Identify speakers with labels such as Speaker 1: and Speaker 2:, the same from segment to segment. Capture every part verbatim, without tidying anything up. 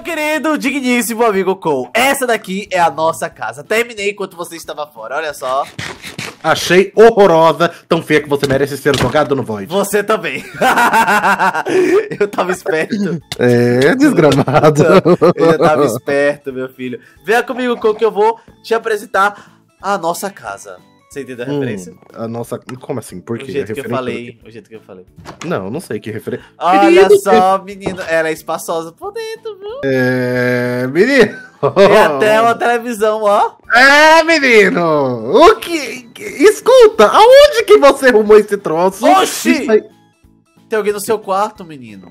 Speaker 1: querido, digníssimo amigo Cole, essa daqui é a nossa casa. Terminei enquanto você estava fora, olha só.
Speaker 2: Achei horrorosa, tão feia que você merece ser jogado no Void.
Speaker 1: Você também. Eu tava esperto.
Speaker 2: É, desgramado.
Speaker 1: Eu já tava esperto, meu filho. Venha comigo, Cole, que eu vou te apresentar a nossa casa. Você entendeu a referência?
Speaker 2: Hum, a nossa... Como assim? Por quê?
Speaker 1: O jeito que eu
Speaker 2: Referente
Speaker 1: falei. O jeito que eu falei.
Speaker 2: Não, não sei que referência.
Speaker 1: Olha só, menino. Ela é espaçosa por dentro, viu?
Speaker 2: É... Menino.
Speaker 1: Tem até uma televisão, ó.
Speaker 2: É, menino. O que... Escuta, aonde que você arrumou esse troço?
Speaker 1: Oxi!
Speaker 2: Isso aí-
Speaker 1: Tem alguém no seu quarto, menino.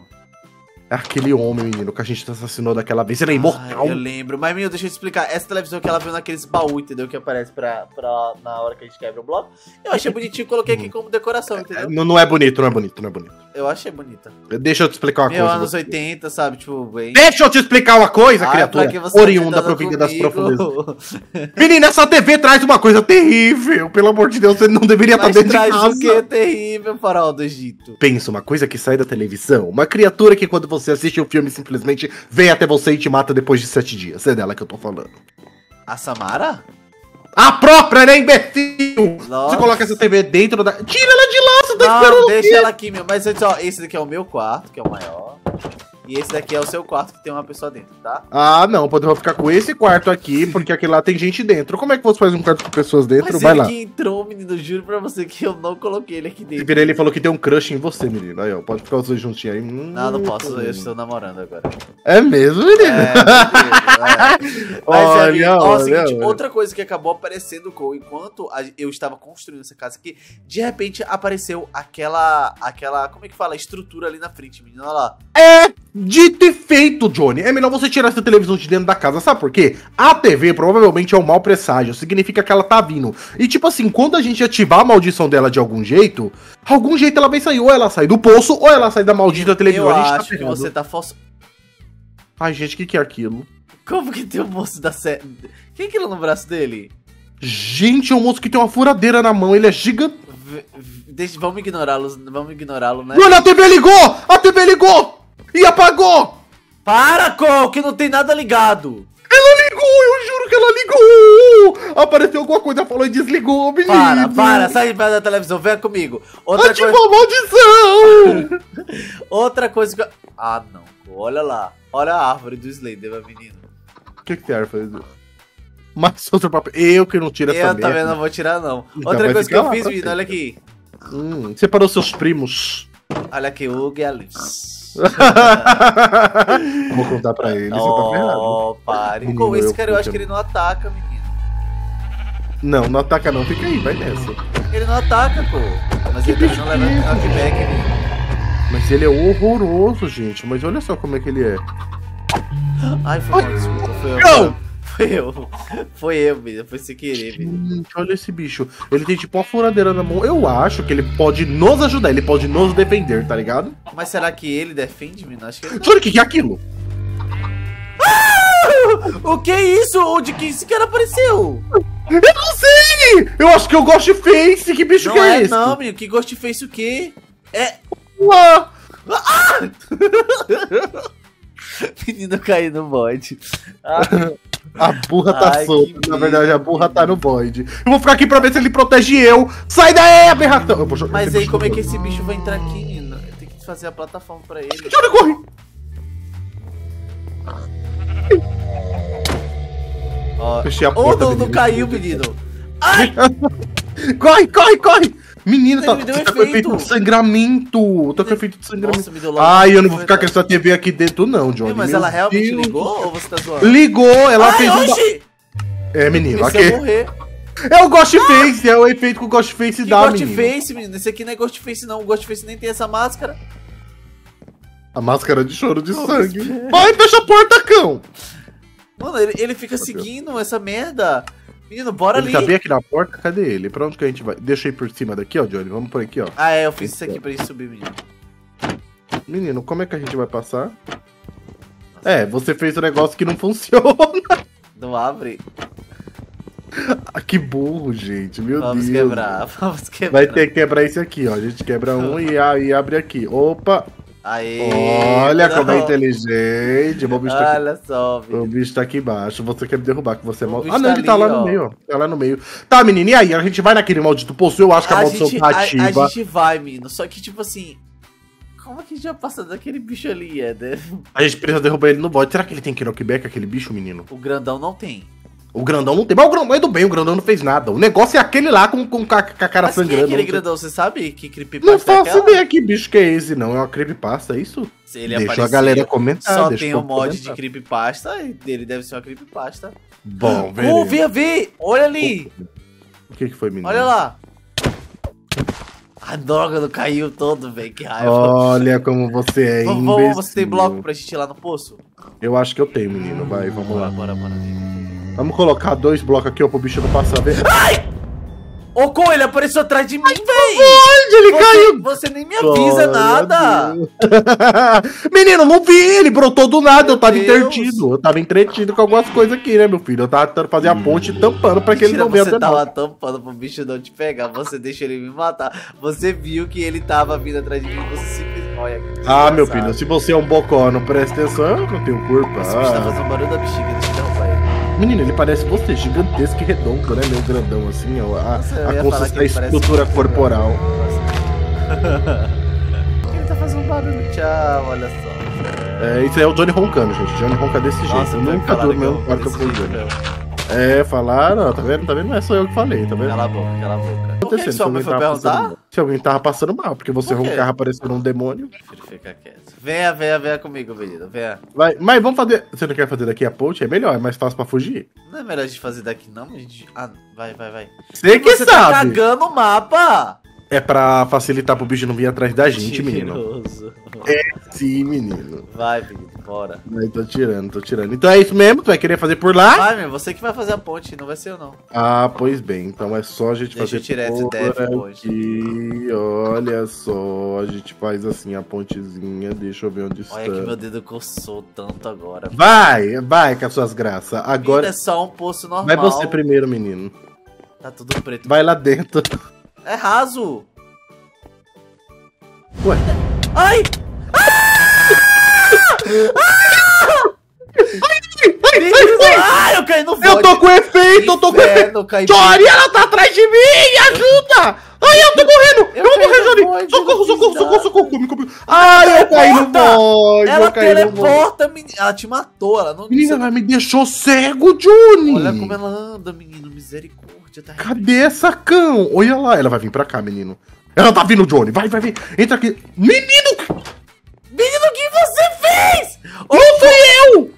Speaker 2: É aquele homem, menino, que a gente assassinou daquela vez. Ele é imortal.
Speaker 1: Ai, eu lembro. Mas, menino, deixa eu te explicar. Essa televisão que ela viu naqueles baús, entendeu? Que aparece pra, pra, na hora que a gente quebra o bloco. Eu achei bonitinho e coloquei aqui como decoração, entendeu?
Speaker 2: Não, não é bonito, não é bonito, não é bonito.
Speaker 1: Eu achei bonita.
Speaker 2: Deixa eu te explicar uma
Speaker 1: Meu,
Speaker 2: coisa.
Speaker 1: anos
Speaker 2: você.
Speaker 1: oitenta, sabe? Tipo, bem...
Speaker 2: Deixa eu te explicar uma coisa,
Speaker 1: Ai,
Speaker 2: criatura.
Speaker 1: pra que você tá
Speaker 2: Oriunda
Speaker 1: tentando
Speaker 2: provida das
Speaker 1: comigo?
Speaker 2: profundezas. Menina, essa T V traz uma coisa terrível. Pelo amor de Deus, você não deveria estar
Speaker 1: Mas
Speaker 2: dentro de
Speaker 1: traz
Speaker 2: casa.
Speaker 1: o que é terrível, farol do Egito.
Speaker 2: Pensa, uma coisa que sai da televisão. Uma criatura que quando você assiste o filme simplesmente vem até você e te mata depois de sete dias. É dela que eu tô falando.
Speaker 1: A Samara?
Speaker 2: A própria, né, imbecil?
Speaker 1: Nossa.
Speaker 2: Você coloca essa T V dentro da... Tira ela de lá, você tá esperando
Speaker 1: Não,
Speaker 2: o
Speaker 1: deixa
Speaker 2: quê?
Speaker 1: ela aqui, meu. Mas antes, ó, esse daqui é o meu quarto, que é o maior. E esse daqui é o seu quarto, que tem uma pessoa dentro, tá?
Speaker 2: Ah, não, podemos ficar com esse quarto aqui, porque aqui lá tem gente dentro. Como é que você faz um quarto com pessoas dentro?
Speaker 1: Mas
Speaker 2: Vai
Speaker 1: ele
Speaker 2: lá.
Speaker 1: que entrou, menino, juro pra você que eu não coloquei ele aqui
Speaker 2: Se
Speaker 1: dentro.
Speaker 2: vira, ele falou que tem um crush em você, menino. Aí, ó, pode ficar os dois juntinhos aí. Hum.
Speaker 1: Não, não posso, eu estou namorando agora.
Speaker 2: É mesmo, menino?
Speaker 1: É, é. Mas,
Speaker 2: Olha,
Speaker 1: amigo, ó,
Speaker 2: olha,
Speaker 1: o seguinte,
Speaker 2: olha.
Speaker 1: outra coisa que acabou aparecendo, Cole, enquanto a- eu estava construindo essa casa aqui, de repente apareceu aquela, aquela, como é que fala, estrutura ali na frente, menino, olha lá.
Speaker 2: É dito e feito, Johnny. É melhor você tirar essa televisão de dentro da casa, sabe por quê? A T V provavelmente é um mau presságio, significa que ela tá vindo. E tipo assim, quando a gente ativar a maldição dela de algum jeito, algum jeito ela vai sair. Ou ela sai do poço, ou ela sai da maldita televisão.
Speaker 1: Eu
Speaker 2: a gente
Speaker 1: acho
Speaker 2: tá
Speaker 1: que
Speaker 2: ferrado.
Speaker 1: você tá falso.
Speaker 2: Ai, gente, o que, que é aquilo?
Speaker 1: Como que tem o moço da série? Quem é aquilo no braço dele?
Speaker 2: Gente, é um moço que tem uma furadeira na mão, ele é gigante.
Speaker 1: V- v- Deixa, vamos ignorá-lo, vamos ignorá-lo, né?
Speaker 2: Mano, a T V ligou! A T V ligou! E apagou!
Speaker 1: Para, Cole, que não tem nada ligado.
Speaker 2: Ela ligou, eu juro que ela ligou! Apareceu alguma coisa, falou e desligou, menino.
Speaker 1: Para, para, sai de perto da televisão, venha comigo. Outra
Speaker 2: Ativou
Speaker 1: coisa,
Speaker 2: a maldição!
Speaker 1: outra coisa que eu... Ah, não, Cole, olha lá. Olha a árvore do Slender, meu menino.
Speaker 2: O que que tem árvore? Mas outro papel. Eu que não tiro essa
Speaker 1: Eu
Speaker 2: merda.
Speaker 1: também não vou tirar, não.
Speaker 2: Então
Speaker 1: Outra
Speaker 2: vai
Speaker 1: coisa que
Speaker 2: ficar
Speaker 1: eu
Speaker 2: lá
Speaker 1: fiz,
Speaker 2: pra
Speaker 1: menino,
Speaker 2: sempre.
Speaker 1: olha aqui.
Speaker 2: Hum, separou seus primos.
Speaker 1: Olha aqui, o Hugo e a Liz.
Speaker 2: Vou contar pra ele, você tá ferrado.
Speaker 1: Oh, pare.
Speaker 2: Menino,
Speaker 1: Cole, esse
Speaker 2: eu
Speaker 1: cara eu
Speaker 2: fui
Speaker 1: acho que ele não ataca, menino.
Speaker 2: Não, não ataca não, fica aí, vai nessa.
Speaker 1: Ele não ataca, pô. Mas ele também não leva knockback, menino.
Speaker 2: Mas ele é horroroso, gente. Mas olha só como é que ele é.
Speaker 1: Ai, foi mal, desculpa, foi eu.
Speaker 2: Não!
Speaker 1: Foi eu. Foi eu, menino. Foi sem querer, menino.
Speaker 2: Gente, olha esse bicho. Ele tem tipo uma furadeira na mão. Eu acho que ele pode nos ajudar, ele pode nos defender, tá ligado?
Speaker 1: Mas será que ele defende, menino? Acho que ele não.
Speaker 2: Olha o que que é aquilo?
Speaker 1: O que é isso? Onde que esse cara apareceu?
Speaker 2: Eu não sei! Eu acho que eu gosto de Face. Que bicho
Speaker 1: Não
Speaker 2: que é,
Speaker 1: é,
Speaker 2: esse?
Speaker 1: não, menino. Que Ghost fez o quê? É.
Speaker 2: Uá!
Speaker 1: Menino caiu no bode. Ah,
Speaker 2: A burra tá
Speaker 1: Ai,
Speaker 2: solta.
Speaker 1: que
Speaker 2: Na verdade, a
Speaker 1: medo,
Speaker 2: burra
Speaker 1: que
Speaker 2: tá no void. Eu vou ficar aqui pra ver se ele protege eu. Sai daí, aberração! Eu vou jogar
Speaker 1: mas
Speaker 2: esse
Speaker 1: aí
Speaker 2: bicho
Speaker 1: como é
Speaker 2: no
Speaker 1: que
Speaker 2: void.
Speaker 1: esse bicho vai entrar aqui, menino? Tem que fazer a plataforma pra ele.
Speaker 2: Johnny, corre!
Speaker 1: Ó.
Speaker 2: Fechei a
Speaker 1: Oh,
Speaker 2: porta,
Speaker 1: não, não
Speaker 2: menino.
Speaker 1: caiu, menino. Ai!
Speaker 2: Corre, corre, corre! Menino,
Speaker 1: Ele
Speaker 2: tá,
Speaker 1: me deu
Speaker 2: tá com
Speaker 1: efeito.
Speaker 2: efeito de sangramento. Tá com efeito de sangramento.
Speaker 1: Nossa, me deu logo.
Speaker 2: Ai, eu não vou ficar com essa T V aqui dentro, não, Johnny.
Speaker 1: Mas
Speaker 2: Meu
Speaker 1: ela realmente
Speaker 2: Deus.
Speaker 1: ligou ou você tá zoando?
Speaker 2: Ligou, ela
Speaker 1: Ai,
Speaker 2: fez um.
Speaker 1: oxi!
Speaker 2: É, menino,
Speaker 1: Comecei a
Speaker 2: aqui.
Speaker 1: morrer.
Speaker 2: É o Ghost Face, é o efeito que o Ghost Face
Speaker 1: Que
Speaker 2: dá,
Speaker 1: Ghost
Speaker 2: menino.
Speaker 1: Face, menino? Esse aqui não é Ghost Face, não. O Ghost Face nem tem essa máscara.
Speaker 2: A máscara de choro de sangue. Vai, fecha a porta, cão!
Speaker 1: Mano, ele, ele fica seguindo essa merda. Menino, bora
Speaker 2: Ele
Speaker 1: ali.
Speaker 2: tá bem aqui na porta, cadê ele? Pra onde que a gente vai? Deixa eu ir por cima daqui, ó, Johnny. Vamos por aqui, ó.
Speaker 1: Ah, é, eu fiz isso aqui pra ele subir, menino.
Speaker 2: Menino, como é que a gente vai passar? É, você fez um negócio que não funciona.
Speaker 1: Não abre.
Speaker 2: Ah, que burro, gente. Meu
Speaker 1: Vamos
Speaker 2: Deus.
Speaker 1: quebrar, vamos quebrar.
Speaker 2: Vai ter que quebrar esse aqui, ó. A gente quebra um e, a- e abre aqui. Opa!
Speaker 1: Aê!
Speaker 2: Olha
Speaker 1: não.
Speaker 2: como é inteligente. O bicho tá aqui,
Speaker 1: Olha só,
Speaker 2: o bicho tá aqui embaixo. Você quer me derrubar, que você é
Speaker 1: O
Speaker 2: mal.
Speaker 1: bicho
Speaker 2: Ah, não,
Speaker 1: tá
Speaker 2: ele tá
Speaker 1: ali,
Speaker 2: lá no
Speaker 1: ó.
Speaker 2: meio, ó. Tá lá no meio. Tá, menino, e aí? A gente vai naquele maldito poço? Eu acho que a
Speaker 1: A
Speaker 2: maldição
Speaker 1: gente,
Speaker 2: tá
Speaker 1: a,
Speaker 2: ativa.
Speaker 1: a gente vai, menino. Só que, tipo assim. Como é que a gente já passa daquele bicho ali, Éder?
Speaker 2: A gente precisa derrubar ele no bode. Será que ele tem knockback, aquele bicho, menino?
Speaker 1: O grandão não tem.
Speaker 2: O grandão não tem. Mas o grandão é do bem, o grandão não fez nada. O negócio é aquele lá com, com, com a, com a cara
Speaker 1: Mas quem é
Speaker 2: sangrando.
Speaker 1: aquele
Speaker 2: não sei-
Speaker 1: grandão? Você sabe que creepypasta
Speaker 2: Não
Speaker 1: é
Speaker 2: faço
Speaker 1: aquela?
Speaker 2: ideia que bicho que é esse, não. É uma creepypasta, é isso?
Speaker 1: Se ele
Speaker 2: Deixa
Speaker 1: aparecer,
Speaker 2: a galera comentar.
Speaker 1: Só
Speaker 2: deixa
Speaker 1: tem
Speaker 2: o
Speaker 1: o
Speaker 2: povo
Speaker 1: mod de
Speaker 2: comentar.
Speaker 1: creepypasta e dele deve ser uma creepypasta.
Speaker 2: Bom,
Speaker 1: Uh,
Speaker 2: velho.
Speaker 1: vê, vê! Olha ali!
Speaker 2: O que que foi, menino?
Speaker 1: Olha lá! A droga não caiu todo, velho. Que raiva.
Speaker 2: Olha como você é
Speaker 1: Vamos,
Speaker 2: imbecil.
Speaker 1: vamos, você tem bloco pra gente ir lá no poço?
Speaker 2: Eu acho que eu tenho, menino. Vai, vamos
Speaker 1: Bora,
Speaker 2: lá.
Speaker 1: bora, bora.
Speaker 2: Vamos colocar dois blocos aqui, ó, pro bicho não passar. Vê.
Speaker 1: Ô, Cô, ele apareceu atrás de mim, velho!
Speaker 2: Onde ele
Speaker 1: Você,
Speaker 2: caiu?
Speaker 1: você nem me avisa
Speaker 2: Glória
Speaker 1: nada!
Speaker 2: a Deus. Menino, não vi ele, brotou do nada.
Speaker 1: Meu
Speaker 2: eu tava
Speaker 1: Deus.
Speaker 2: entretido. Eu tava entretido com algumas coisas aqui, né, meu filho? Eu tava tentando fazer a ponte tampando pra que ele
Speaker 1: Mentira,
Speaker 2: não venha
Speaker 1: você
Speaker 2: até
Speaker 1: tava
Speaker 2: nós.
Speaker 1: tampando pro bicho não te pegar. Você deixa ele me matar. Você viu que ele tava vindo atrás de mim. Você simplesmente. Olha, que
Speaker 2: Ah, meu
Speaker 1: desgraçado.
Speaker 2: filho, se você é um bocó, não presta atenção, eu não tenho culpa.
Speaker 1: Esse bicho tá
Speaker 2: Ah.
Speaker 1: fazendo barulho da bexiga. Deixa eu derrubar ele.
Speaker 2: Menino, ele parece você, gigantesco e redondo, né? Meio grandão assim, ó. A,
Speaker 1: Nossa, eu
Speaker 2: a
Speaker 1: ia
Speaker 2: consistência
Speaker 1: falar que
Speaker 2: da
Speaker 1: ele parece
Speaker 2: estrutura
Speaker 1: um-
Speaker 2: corporal.
Speaker 1: Ele tá fazendo barulho. Tchau, olha só.
Speaker 2: É, isso aí é o Johnny roncando, gente. Johnny ronca desse jeito.
Speaker 1: Nossa,
Speaker 2: Eu
Speaker 1: foi
Speaker 2: nunca
Speaker 1: falar
Speaker 2: durmo
Speaker 1: que
Speaker 2: no
Speaker 1: eu-
Speaker 2: quarto
Speaker 1: desse
Speaker 2: com o
Speaker 1: jeito
Speaker 2: Johnny.
Speaker 1: mesmo.
Speaker 2: É, falaram, ó, tá vendo? Tá vendo? Não é só eu que falei, tá vendo?
Speaker 1: Cala a boca, cala a boca. Por que que
Speaker 2: Acontecendo,
Speaker 1: sua mãe
Speaker 2: se
Speaker 1: foi
Speaker 2: alguém tava
Speaker 1: perguntar?
Speaker 2: passando- Se alguém tava passando mal, porque você
Speaker 1: Por quê?
Speaker 2: roncava parecendo um demônio.
Speaker 1: Prefiro ficar quieto. Venha, venha, venha comigo, menino. Venha.
Speaker 2: Vai, mas vamos fazer. Você não quer fazer daqui a ponte? É melhor, é mais fácil pra fugir.
Speaker 1: Não é melhor a gente fazer daqui, não? A gente... Ah, vai, vai, vai.
Speaker 2: Você que
Speaker 1: Você tá
Speaker 2: sabe!
Speaker 1: cagando o mapa!
Speaker 2: É pra facilitar pro bicho não vir atrás da gente, menino.
Speaker 1: Mentiroso.
Speaker 2: Sim, menino.
Speaker 1: Vai, menino, bora.
Speaker 2: Aí tô tirando, tô tirando. Então é isso mesmo? Tu vai querer fazer por lá?
Speaker 1: Vai, meu, você que vai fazer a ponte, não vai ser eu, não.
Speaker 2: Ah, pois bem. Então é só a gente
Speaker 1: Deixa
Speaker 2: fazer
Speaker 1: eu tirar esse
Speaker 2: por
Speaker 1: def hoje.
Speaker 2: aqui. Olha só, a gente faz assim a pontezinha. Deixa eu ver onde está.
Speaker 1: Olha que meu dedo coçou tanto agora.
Speaker 2: Vai, vai com as suas graças.
Speaker 1: Menino,
Speaker 2: Agora
Speaker 1: é só um poço normal.
Speaker 2: vai você primeiro, menino.
Speaker 1: Tá tudo preto.
Speaker 2: Vai lá dentro.
Speaker 1: É raso.
Speaker 2: Ué,
Speaker 1: Ai! Menino, ai, eu caí no
Speaker 2: eu
Speaker 1: void.
Speaker 2: tô com efeito, eu tô com efeito.
Speaker 1: Inferno, caí
Speaker 2: Johnny, ela tá atrás de mim! Me ajuda! Ai, eu tô morrendo!
Speaker 1: Eu
Speaker 2: Eu, vou
Speaker 1: caí
Speaker 2: morrer,
Speaker 1: no
Speaker 2: Johnny!
Speaker 1: void,
Speaker 2: Socorro,
Speaker 1: não
Speaker 2: socorro,
Speaker 1: fiz
Speaker 2: socorro,
Speaker 1: nada.
Speaker 2: socorro! Come, come. Ai, eu caí no
Speaker 1: Teleporta!
Speaker 2: void!
Speaker 1: Ela
Speaker 2: Eu caí no void.
Speaker 1: teleporta, menina. Ela te matou, ela não...
Speaker 2: Menina,
Speaker 1: você-
Speaker 2: ela me deixou cego, Johnny!
Speaker 1: Olha como ela anda, menino. Misericórdia, tá?
Speaker 2: Cadê essa cão? Olha lá, ela vai vir pra cá, menino. Ela tá vindo, Johnny. Vai, vai, vai. Entra aqui. Menino!
Speaker 1: Menino, o que você fez?
Speaker 2: Não fui eu!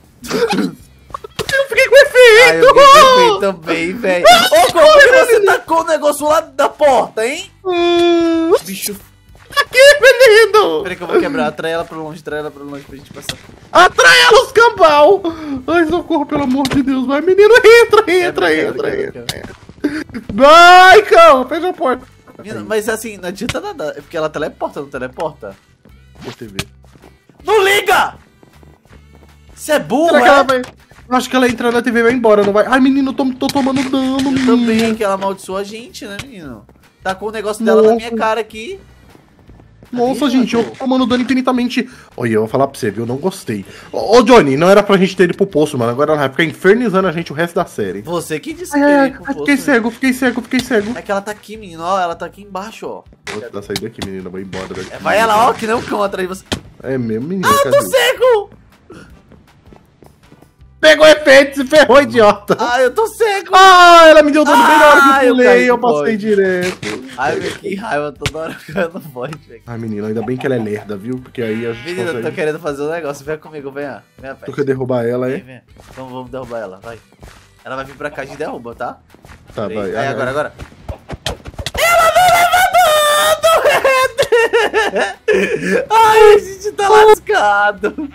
Speaker 2: Eu fiquei com
Speaker 1: Ai,
Speaker 2: efeito!
Speaker 1: eu fiquei também, velho. Ô, como que você tacou o negócio lá da porta, hein?
Speaker 2: Hum,
Speaker 1: Bicho.
Speaker 2: aqui, menino!
Speaker 1: Peraí que eu vou quebrar. Atrai ela pra longe, atrai ela pra longe pra gente passar.
Speaker 2: Atrai ela, os cambal! Ai, socorro, pelo amor de Deus. Vai, menino, entra, entra,
Speaker 1: Quebra, quebra,
Speaker 2: entra,
Speaker 1: quebra,
Speaker 2: entra. Vai, cão, fecha a porta.
Speaker 1: Menino, mas assim, não adianta nada. É porque ela teleporta, não teleporta?
Speaker 2: Vou te ver.
Speaker 1: Não liga! Você é burro,
Speaker 2: Será que ela
Speaker 1: é?
Speaker 2: vai... Eu acho que ela entra na T V e vai embora, não vai? Ai, menino, eu tô, tô tomando dano,
Speaker 1: Eu
Speaker 2: menino.
Speaker 1: também, que ela amaldiçoou a gente, né, menino? Tacou o negócio dela na
Speaker 2: Nossa.
Speaker 1: minha cara aqui.
Speaker 2: Nossa,
Speaker 1: Ih,
Speaker 2: gente, eu
Speaker 1: Marco.
Speaker 2: tô tomando dano infinitamente. Olha, eu vou falar pra você, viu? Eu não gostei. Ô, ô, Johnny, não era pra gente ter ido pro poço, mano. Agora ela vai ficar infernizando a gente o resto da série.
Speaker 1: Você que disse
Speaker 2: Ai,
Speaker 1: que
Speaker 2: ai,
Speaker 1: ia
Speaker 2: ai,
Speaker 1: ir pro
Speaker 2: ai,
Speaker 1: poço,
Speaker 2: fiquei
Speaker 1: né?
Speaker 2: cego, fiquei cego, fiquei cego.
Speaker 1: É que ela tá aqui, menino, ó. Ela tá aqui embaixo, ó.
Speaker 2: Vou dar saída aqui, menina. Vou embora daqui.
Speaker 1: É, vai ela, ó, que nem um cão atrás de você.
Speaker 2: É mesmo, menino.
Speaker 1: Ah, eu tô
Speaker 2: cadê?
Speaker 1: cego!
Speaker 2: Pegou efeito, se ferrou, idiota.
Speaker 1: Ah, eu tô cego!
Speaker 2: Ah, ela me deu dano bem na hora
Speaker 1: Ah,
Speaker 2: que
Speaker 1: eu
Speaker 2: eu pulei,
Speaker 1: caí
Speaker 2: eu,
Speaker 1: no
Speaker 2: passei
Speaker 1: bode.
Speaker 2: direto.
Speaker 1: Ai, meu, que raiva, toda hora eu não pode, velho.
Speaker 2: Ai, menino, ainda bem que ela é lerda, viu? Porque aí a gente
Speaker 1: Menina, eu tô
Speaker 2: consegue...
Speaker 1: querendo fazer um negócio. Vem comigo, venha. Venha,
Speaker 2: Tu
Speaker 1: velho.
Speaker 2: quer derrubar ela,
Speaker 1: Vem,
Speaker 2: é?
Speaker 1: vem. Então vamos derrubar ela, vai. Ela vai vir pra cá e a gente derruba, tá?
Speaker 2: Tá,
Speaker 1: Peraí.
Speaker 2: vai.
Speaker 1: Aí,
Speaker 2: Ah,
Speaker 1: agora,
Speaker 2: é.
Speaker 1: agora. Ela não levanta! Ai, a gente tá lascado.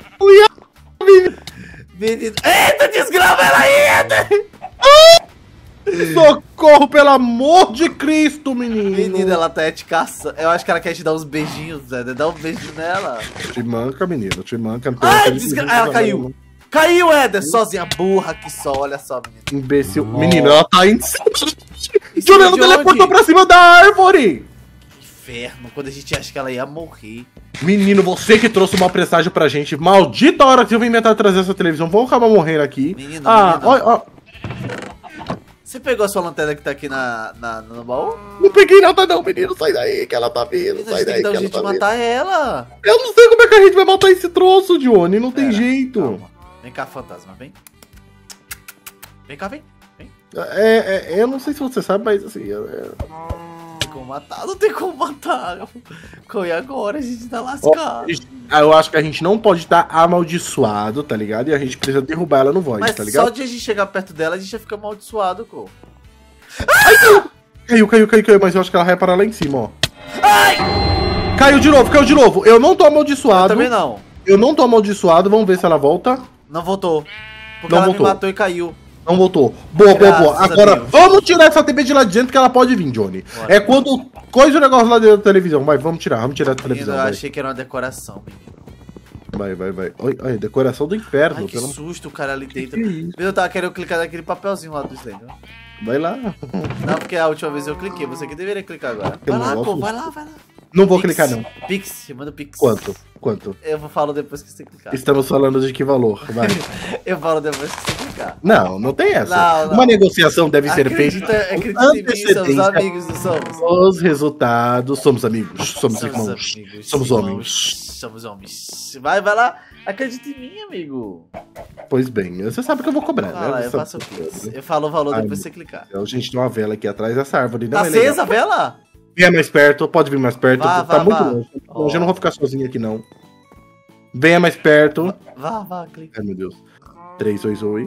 Speaker 1: Menino. Eita, desgrava ela aí, Eder!
Speaker 2: Socorro, pelo amor de Cristo, menino.
Speaker 1: Menina, ela tá te caçando. Eu acho que ela quer te dar uns beijinhos, Zé. Dá um beijo nela.
Speaker 2: Te manca, menino, te manca. Não tem
Speaker 1: Ai,
Speaker 2: outra
Speaker 1: desgra...
Speaker 2: gente
Speaker 1: Ela
Speaker 2: não,
Speaker 1: caiu.
Speaker 2: não.
Speaker 1: Caiu, Éder, sozinha, burra que só. Olha só, menina.
Speaker 2: Imbecil. Menino, ela tá indo.
Speaker 1: Isso
Speaker 2: Juliano
Speaker 1: de
Speaker 2: teleportou
Speaker 1: onde?
Speaker 2: pra cima da árvore.
Speaker 1: Inferno, quando a gente acha que ela ia morrer.
Speaker 2: Menino, você que trouxe o mau presságio pra gente. Maldita hora que eu vim inventar trazer essa televisão. Vamos acabar morrendo aqui.
Speaker 1: Menino,
Speaker 2: ah,
Speaker 1: menino.
Speaker 2: ó, ó.
Speaker 1: Você pegou a sua lanterna que tá aqui na, na, no baú?
Speaker 2: Não peguei nada não, menino. Sai daí que ela tá vindo.
Speaker 1: Menino, a
Speaker 2: Sai
Speaker 1: gente tem
Speaker 2: daí
Speaker 1: que dar um
Speaker 2: que ela
Speaker 1: jeito
Speaker 2: tá
Speaker 1: de
Speaker 2: vindo.
Speaker 1: matar ela.
Speaker 2: Eu não sei como é que a gente vai matar esse troço, Johnny. Não tem
Speaker 1: Pera,
Speaker 2: jeito.
Speaker 1: calma. Vem cá, fantasma, vem. Vem cá, vem. Vem.
Speaker 2: É, é, eu não sei se você sabe, mas assim... É...
Speaker 1: Não tem como matar, não tem como matar. E agora a gente tá lascado.
Speaker 2: Ó, eu acho que a gente não pode estar amaldiçoado, tá ligado? E a gente precisa derrubar ela no void,
Speaker 1: Mas
Speaker 2: tá ligado?
Speaker 1: só de a gente chegar perto dela, a gente já fica amaldiçoado, co.
Speaker 2: Caiu, caiu, caiu, caiu, mas eu acho que ela vai parar lá em cima, ó.
Speaker 1: Ai!
Speaker 2: Caiu de novo, caiu de novo. Eu não tô amaldiçoado.
Speaker 1: Eu também não.
Speaker 2: Eu não tô amaldiçoado, vamos ver se ela volta.
Speaker 1: Não voltou. Porque
Speaker 2: Não
Speaker 1: ela
Speaker 2: voltou.
Speaker 1: me matou e caiu.
Speaker 2: Não voltou. Boa, boa, boa.
Speaker 1: Graças a
Speaker 2: Agora,
Speaker 1: Deus.
Speaker 2: vamos tirar essa T V de lá de dentro que ela pode vir, Johnny.
Speaker 1: Bora.
Speaker 2: É quando coisa o negócio lá dentro da televisão. Vai, vamos tirar, vamos tirar da
Speaker 1: Menino,
Speaker 2: televisão.
Speaker 1: eu
Speaker 2: Vai,
Speaker 1: achei que era uma decoração, menino.
Speaker 2: vai, vai. vai. Oi, oi, decoração do inferno.
Speaker 1: Ai, que
Speaker 2: pelo...
Speaker 1: susto o cara ali dentro.
Speaker 2: Que isso?
Speaker 1: Eu tava querendo clicar naquele papelzinho lá do Slender.
Speaker 2: Vai lá.
Speaker 1: Não, porque a última vez eu cliquei, você que deveria clicar agora.
Speaker 2: Eu
Speaker 1: Vai lá,
Speaker 2: não
Speaker 1: pô,
Speaker 2: gosto.
Speaker 1: vai lá, vai lá.
Speaker 2: Não vou
Speaker 1: Pix.
Speaker 2: clicar, não.
Speaker 1: Pix, manda Pix.
Speaker 2: Quanto? Quanto?
Speaker 1: Eu vou falar depois que você clicar.
Speaker 2: Estamos falando de que valor? Vai.
Speaker 1: Eu falo depois que você clicar.
Speaker 2: Não, não tem essa.
Speaker 1: Não, não.
Speaker 2: Uma negociação deve ser
Speaker 1: Acredita,
Speaker 2: feita.
Speaker 1: acredita
Speaker 2: com
Speaker 1: em mim, somos
Speaker 2: antecedência.
Speaker 1: amigos, não somos?
Speaker 2: Os resultados, somos amigos, somos, irmãos,
Speaker 1: amigos,
Speaker 2: somos
Speaker 1: irmãos,
Speaker 2: homens.
Speaker 1: Somos homens. Vai, vai lá. Acredita em mim, amigo.
Speaker 2: Pois bem, você sabe que eu vou cobrar,
Speaker 1: Vai
Speaker 2: né?
Speaker 1: lá,
Speaker 2: Você
Speaker 1: eu
Speaker 2: sabe
Speaker 1: faço o
Speaker 2: que eu
Speaker 1: Pix.
Speaker 2: vou, né?
Speaker 1: Eu falo o valor
Speaker 2: Ai,
Speaker 1: depois
Speaker 2: meu
Speaker 1: você clicar.
Speaker 2: Então, gente, tem uma vela aqui atrás dessa árvore, não
Speaker 1: Tá
Speaker 2: é legal.
Speaker 1: acesa a vela?
Speaker 2: Venha mais perto, pode vir mais perto.
Speaker 1: Vá,
Speaker 2: tá
Speaker 1: vá,
Speaker 2: muito
Speaker 1: vá.
Speaker 2: longe. Hoje eu não vou ficar sozinho aqui, não. Venha mais perto.
Speaker 1: Vá, vá, clica.
Speaker 2: Ai, meu Deus. três, dois, oi.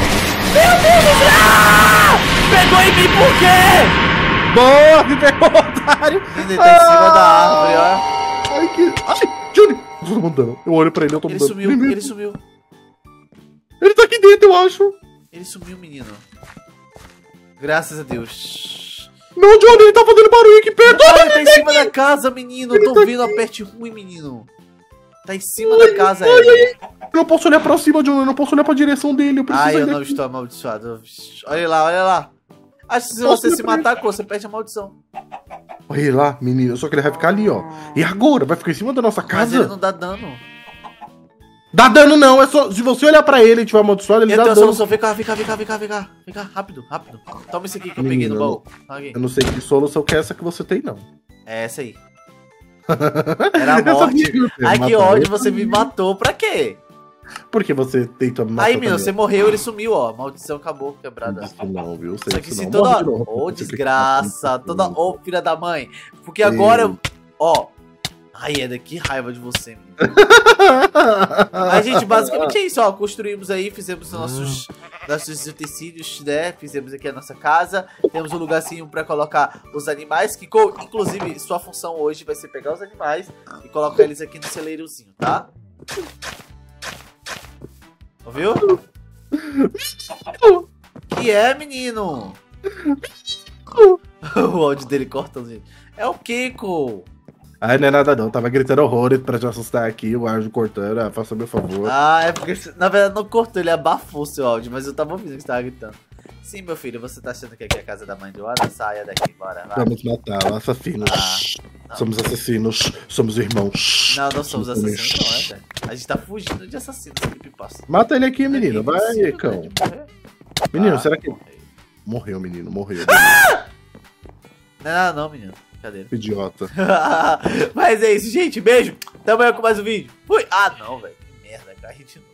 Speaker 1: Pegou em mim por quê?
Speaker 2: Boa, me pegou, otário.
Speaker 1: Ele tá em cima da árvore, ó.
Speaker 2: Ai, que... Ai, Johnny. Eu tô mandando. Eu olho pra ele, eu tô
Speaker 1: Ele
Speaker 2: mandando.
Speaker 1: sumiu, ele sumiu.
Speaker 2: Ele tá aqui dentro, eu acho.
Speaker 1: Ele sumiu, menino. Graças a Deus.
Speaker 2: Não, Johnny, ele tá fazendo barulho aqui perto.
Speaker 1: Ah, ele tá em cima da casa, menino. Eu tô vendo a peste ruim, menino. Tá em cima da casa, ele.
Speaker 2: Eu não posso olhar pra cima, Johnny. Eu não posso olhar pra direção dele. Eu preciso
Speaker 1: Ai, eu
Speaker 2: sair
Speaker 1: não
Speaker 2: daqui.
Speaker 1: estou amaldiçoado. Olha lá, olha lá. Acho que se você se matar, co, você perde a maldição.
Speaker 2: Olha lá, menino. Só que ele vai ficar ali, ó. E agora? Vai ficar em cima da nossa
Speaker 1: Mas
Speaker 2: casa?
Speaker 1: ele não dá dano.
Speaker 2: Dá dano não, é só... Se você olhar pra ele e tiver amaldiçoado, ele
Speaker 1: Eu
Speaker 2: dá
Speaker 1: tenho a
Speaker 2: dano.
Speaker 1: solução. Vem cá, vem cá, vem cá, vem cá, vem cá. Vem cá, rápido, rápido. Toma isso aqui que eu peguei no
Speaker 2: Menino,
Speaker 1: baú. Aqui.
Speaker 2: Eu não sei que solução que é essa que você tem, não.
Speaker 1: É essa aí. Era a
Speaker 2: Eu sabia
Speaker 1: morte.
Speaker 2: que você ia
Speaker 1: Ai, que
Speaker 2: matar.
Speaker 1: ódio, você me matou. Pra quê?
Speaker 2: Por que você tentou me matar
Speaker 1: Aí, menino,
Speaker 2: também?
Speaker 1: você morreu, ele sumiu, ó. Maldição acabou, quebrada.
Speaker 2: Isso não, viu? Sei
Speaker 1: Isso aqui
Speaker 2: isso
Speaker 1: se
Speaker 2: não.
Speaker 1: toda...
Speaker 2: Morre de novo.
Speaker 1: Ô,
Speaker 2: Você
Speaker 1: desgraça.
Speaker 2: fica-
Speaker 1: Toda... Ô, filha da mãe. Porque agora eu... Ó. Ai, Eda, que raiva de você, menino. Mas, gente, basicamente é isso, ó. Construímos aí, fizemos os nossos, nossos utensílios, né? Fizemos aqui a nossa casa. Temos um lugarzinho pra colocar os animais. Que, co- inclusive, sua função hoje vai ser pegar os animais e colocar eles aqui no celeirozinho, tá? Ouviu? Que é, menino? O áudio dele corta, gente. É o Kiko.
Speaker 2: Ai, não é nada não. Tava gritando horrores pra te assustar aqui. O áudio cortando. Ah, faça meu favor.
Speaker 1: Ah, é porque, na verdade, não cortou, ele abafou seu áudio, mas eu tava ouvindo que você tava gritando. Sim, meu filho, você tá achando que aqui é a casa da mãe de Wada? Saia daqui, bora, vai.
Speaker 2: Vamos matar assassinos.
Speaker 1: Ah, não.
Speaker 2: Somos assassinos. Somos irmãos.
Speaker 1: Não, não somos
Speaker 2: Somos
Speaker 1: assassinos, não, é, velho. A gente tá fugindo de assassinos, creepypasta.
Speaker 2: Mata ele aqui, menino.
Speaker 1: É
Speaker 2: Vai,
Speaker 1: impossível,
Speaker 2: cão.
Speaker 1: velho, de morrer.
Speaker 2: Menino,
Speaker 1: Ah,
Speaker 2: será que...
Speaker 1: morreu.
Speaker 2: Morreu, menino. Morreu.
Speaker 1: Não é nada não, menino. Brincadeira.
Speaker 2: Idiota.
Speaker 1: Mas é isso, gente. Beijo. Até amanhã com mais um vídeo. Fui. Ah, não, velho. Que merda. Caí de novo.